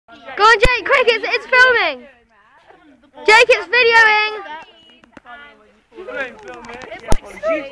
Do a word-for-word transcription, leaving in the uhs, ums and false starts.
Go on, Jake, quick, it's, it's filming. Jake, it's videoing.